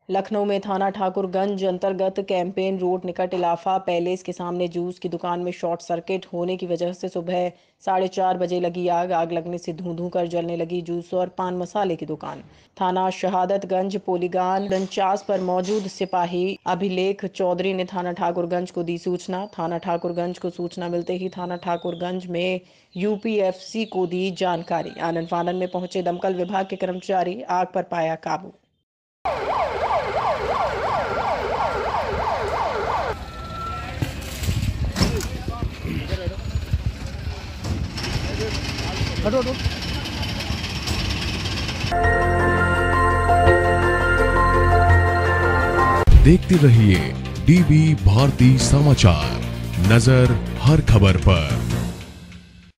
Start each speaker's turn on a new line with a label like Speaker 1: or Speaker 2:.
Speaker 1: लखनऊ में थाना ठाकुरगंज अंतर्गत कैंपेन रोड निकट इलाफा पैलेस के सामने जूस की दुकान में शॉर्ट सर्किट होने की वजह से सुबह 4:30 बजे लगी आग लगने से धुआं धुआं कर जलने लगी जूस और पान मसाले की दुकान। थाना शहादतगंज पोलीगान 49 पर मौजूद सिपाही अभिलेख चौधरी ने थाना ठाकुरगंज को दी सूचना। थाना ठाकुरगंज को सूचना मिलते ही थाना ठाकुरगंज में यूपीएफसी को दी जानकारी। आनन फानन में पहुंचे दमकल विभाग के कर्मचारी आग पर पाया काबू।
Speaker 2: देखते रहिए डीबी भारती समाचार, नजर हर खबर पर।